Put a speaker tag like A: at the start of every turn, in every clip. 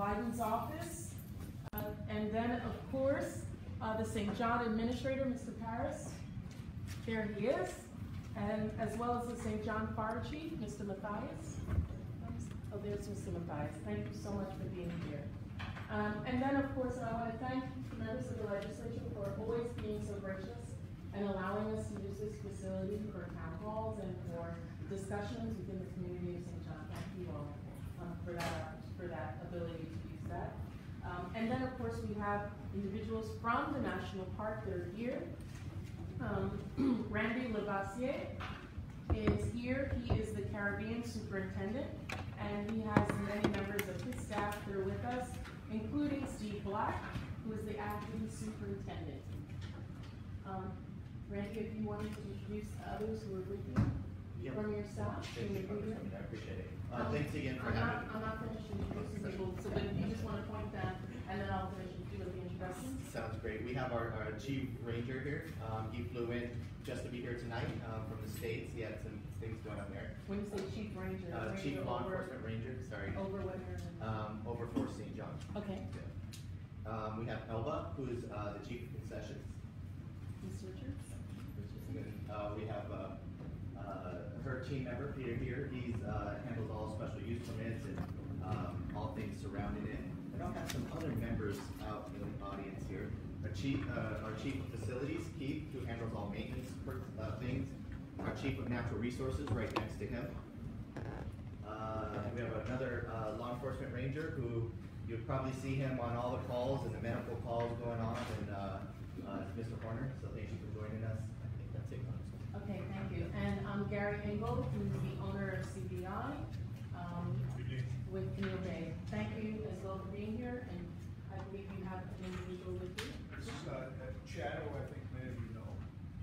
A: Guidance Office. And then, of course, the St. John Administrator, Mr. Paris. There he is. And as well as the St. John Fire Chief, Mr. Matthias. Oh, there's Mr. Matthias. Thank you so much for being here. And then, of course, I want to thank the members of the legislature for always being so gracious and allowing us to use this facility for town halls and for discussions within the community of St. John. Thank you all for that ability to use that. And then, of course, we have individuals from the National Park that are here. Randy Lavassier is here. He is the Caribbean Superintendent, and he has many members of his staff that are with us, including Steve Black, who is the acting superintendent. Randy, if you wanted to introduce others who are with you from your staff.
B: Thank you for coming. I appreciate it. Thanks again for having me.
A: I'm not finished introducing people, so then you just want to point them, and then I'll finish with the introductions.
B: Sounds great. We have our Chief Ranger here. He flew in just to be here tonight from the States. He had some things going on there.
A: When you say Chief Ranger,
B: Chief Law Enforcement Ranger, sorry.
A: Over what area?
B: Over for St. John.
A: Okay.
B: Yeah. We have Elba, who is the Chief of Concessions.
A: Ms. Richards?
B: We have her team member, Peter here. He handles all special use permits and all things surrounding it. And I'll have some other members out in the audience here. Our Chief of Facilities, Keith, who handles all maintenance things. Our Chief of Natural Resources, right next to him. We have another law enforcement ranger who you'll probably see him on all the calls and the medical calls going on, and Mr. Horner. So thank you for joining us. I think that's it.
A: Okay, thank you. And I'm Gary Engel, who's the owner of CBI with Camille Bay. Thank you as well for being here, and I believe you have an individual with you.
C: This is Chado, I think many of you know.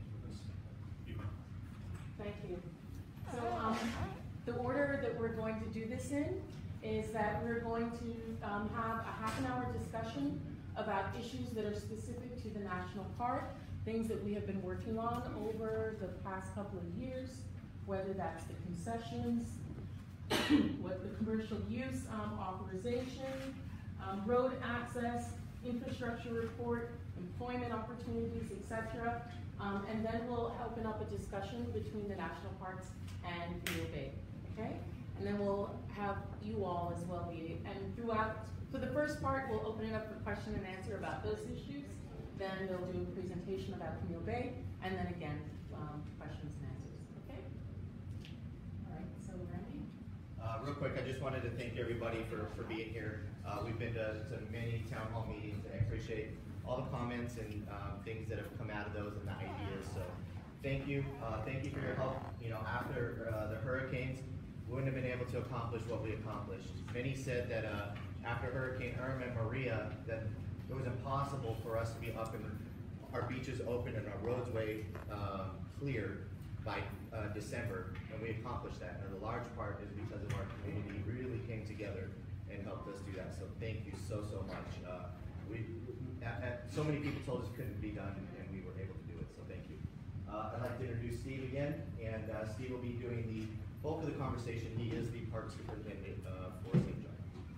A: Thank you. So the order that we're going to do this in is that we're going to have a half-an-hour discussion about issues that are specific to the national park, things that we have been working on over the past couple of years, whether that's the concessions, what the commercial use authorization, road access, infrastructure report, employment opportunities, etc. And then we'll open up a discussion between the national parks and Camille Bay, okay? And then we'll have you all as well be, and throughout, for the first part, we'll open it up for question and answer about those issues. Then they'll do a presentation about Camille Bay, and then again, questions and answers, okay? All right, so Randy?
B: Real quick, I just wanted to thank everybody for being here. We've been to many town hall meetings, and I appreciate all the comments and things that have come out of those and the ideas. So thank you for your help. You know, after the hurricanes, we wouldn't have been able to accomplish what we accomplished. Many said that after Hurricane Irma and Maria, that it was impossible for us to be up and our beaches open and our roadway clear by December, and we accomplished that. And the large part is because of our community really came together and helped us do that. So thank you so much. So many people told us it couldn't be done, and we were able to do it. So thank you. I'd like to introduce Steve again, and Steve will be doing the bulk of the conversation. He is the park superintendent for St. John.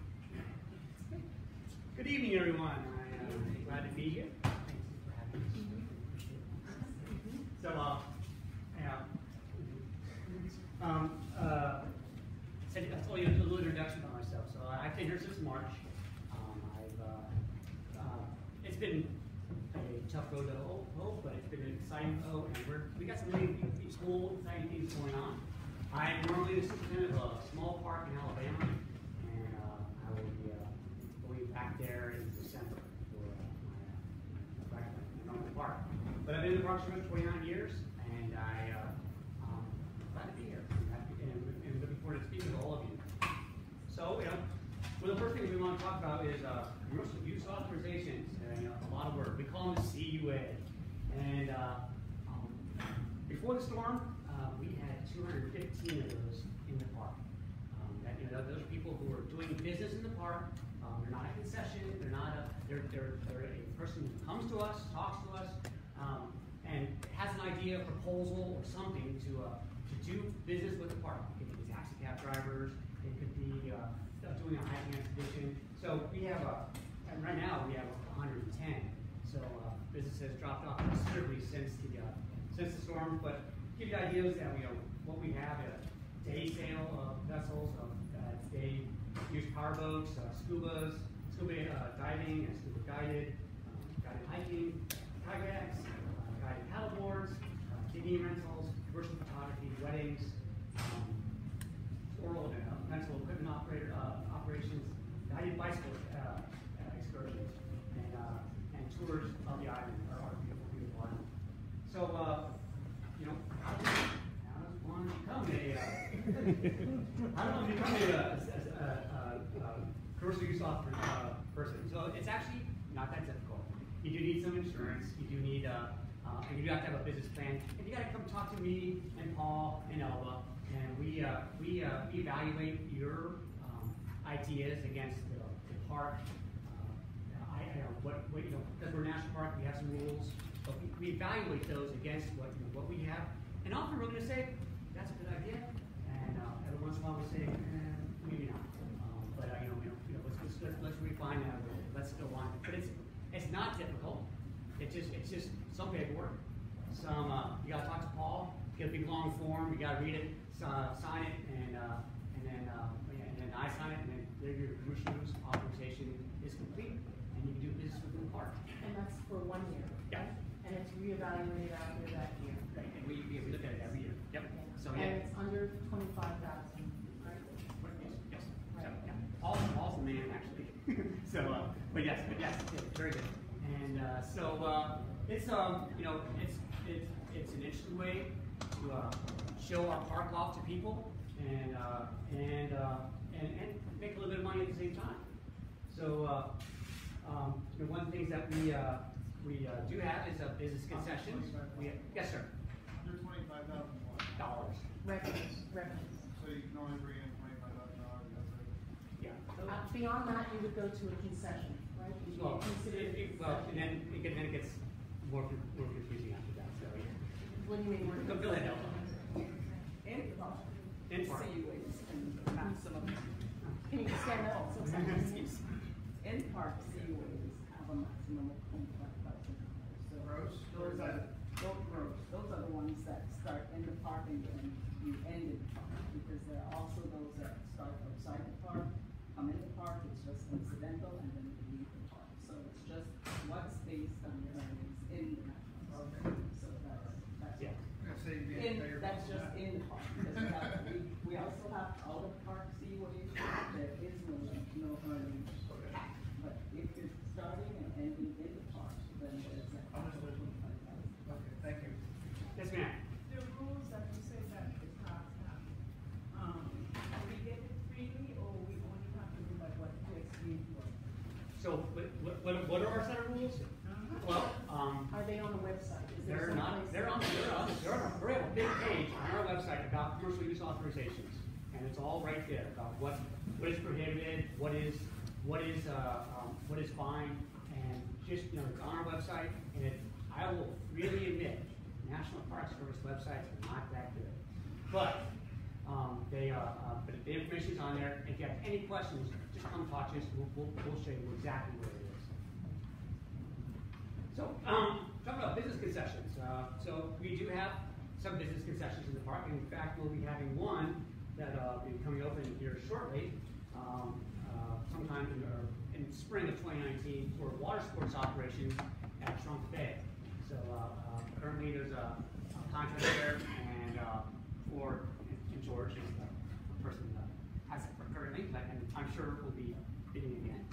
D: Good evening, everyone. I'm glad to be here. Thank you for having me. So, I'll tell you a little introduction about myself. So, I've been here since March. It's been a tough road to hoe, but it's been an exciting road, and we got some really cool, exciting things going on. I'm normally the superintendent of a small park in Alabama, and I will be going back there in December for my normal park. But I've been in the parks for 29 years, and I'm glad to be here. And looking forward to speaking to all of you. So, one of the first things we want to talk about is commercial use authorizations. A lot of work. We call them CUA. And before the storm, we had 215 of those in the park. Those are people who are doing business in the park. They're not a concession. They're not a. They're a person who comes to us, talks to us, and has an idea, a proposal, or something to do business with the park. It could be taxi cab drivers. It could be doing a hiking expedition. So So we have and right now we have 110. So business has dropped off considerably since the storm. But to give you ideas that what we have a day sale of vessels, of day use power boats, scuba diving and scuba guided hiking, kayaks, guided paddle boards, TV rentals, commercial photography, weddings, oral and rental equipment operations, guided bicycle excursions, and tours of the island, our beautiful, beautiful island. So, how does one become a commercial use person? So it's actually not that difficult. You do need some insurance. You do need and you do have to have a business plan. And you got to come talk to me and Paul and Elba, and we evaluate your ideas against the park. Because we're a national park, we have some rules, but we evaluate those against what we have. And often we're going to say that's a good idea, and every once in a while we say maybe not. Let's refine that. Let's go on. But it's not difficult. It's just some paperwork. You got to talk to Paul. Get a big long form. You got to read it, sign it, and then I sign it, and then there your commercial use authorization is complete, and you can do business within the park.
A: And that's for 1 year.
D: Yeah.
A: And it's reevaluated after that year.
D: Right. And we look at it every year. Yep. So
A: And
D: yeah.
A: it's under 25,000, right?
D: Yes.
A: Right.
D: So, yeah. Paul's the man actually. But yes, very good. And it's it's an interesting way to show our park off to people and make a little bit of money at the same time. So one of the things that we do have is business concessions. Yes, sir.
C: Under $25,000.
D: Dollars.
A: Revenues.
C: So you can only bring in $25,000.
D: Yeah.
A: Beyond that, you would go to a concession, right? You'd be
D: Well,
A: considered-
D: and then it gets more confusing after that. So yeah.
A: What do you mean?
D: Go ahead, Elba.
E: In park.
D: In park.
E: CUAs and maximum.
A: Can you stand up?
E: In park CUAs have a maximum of $25,000. So
C: Gross?
E: those are gross. Those are the ones that start in the park and then you end in the park. Because there are also those that start outside the park, come in the park, it's just incidental, and then they leave the park. So it's just what's based on the earnings in the national park. So that's
D: Yeah.
E: that's just in the park. Because we also have out of park CUAs. There is no earnings. But if you're starting and ending in the park, then there's a
C: Understood. Okay, thank you.
D: Yes, ma'am.
F: The rules that you say that is not, we get it freely or we only have to do like what you explained for?
D: So what are our set of rules? Well,
A: Are they on the website? Is there
D: they're
A: some
D: not.
A: place-
D: They're on. We have a big page on our website about commercial use authorizations, and it's all right there about what is prohibited, what is fine, and just it's on our website. And I will really admit, National Park Service websites are not that good, but but the information is on there. If you have any questions, just come talk to us. We'll show you exactly where it is. So, talking about business concessions. So we do have some business concessions in the park. In fact, we'll be having one that will be coming open here shortly, sometime in spring of 2019 for water sports operations at Trunk Bay. So currently there's a contract there, and and George is the person that has it for currently, and I'm sure we'll be bidding again.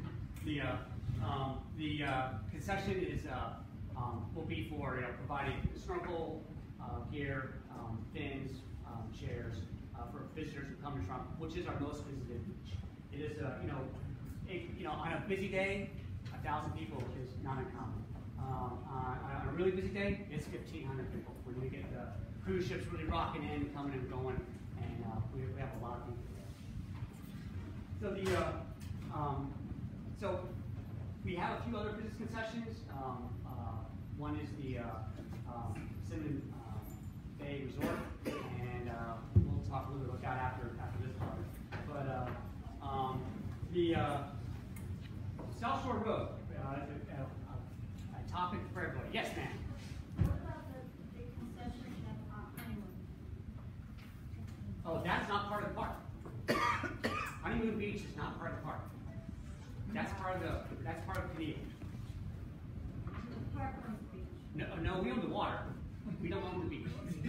D: The concession is will be for providing snorkel gear, fins, chairs for visitors who come to Trump, which is our most visited beach. It is on a busy day, 1,000 people is not uncommon. On a really busy day, it's 1,500 people. When we get the cruise ships really rocking in, coming and going, and we have a lot of people there. So we have a few other business concessions. One is the Cinnamon Bay Resort, and we'll talk a little bit about that after this part. But South Shore Road, a topic for everybody. Yes, ma'am.
G: What about the concession at Honeymoon?
D: Oh, that's not part of the park. Honeymoon Beach is not part of the park. That's part of Canadian.
G: The park owns the beach.
D: No, we own the water. We don't own the beach.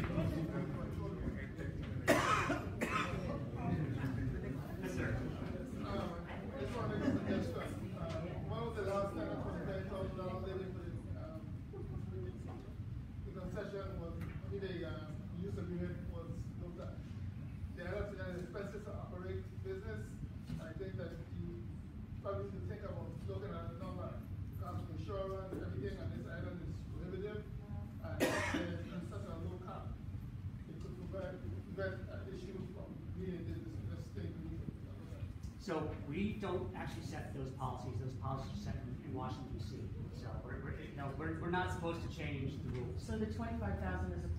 D: Yes, sir.
H: Just wanted to suggest, when was the last time $25,000 they did for the concession was, the use agreement was looked at. The other expenses to operate business, I think that you probably should think about looking at the number, cost of insurance, everything on this island is prohibitive, and there's such a low cap. It could prevent issues from being this thing.
D: So we don't actually set those policies. Those policies are set in Washington D.C. So we're not supposed to change the rules.
A: So the 25,000 is a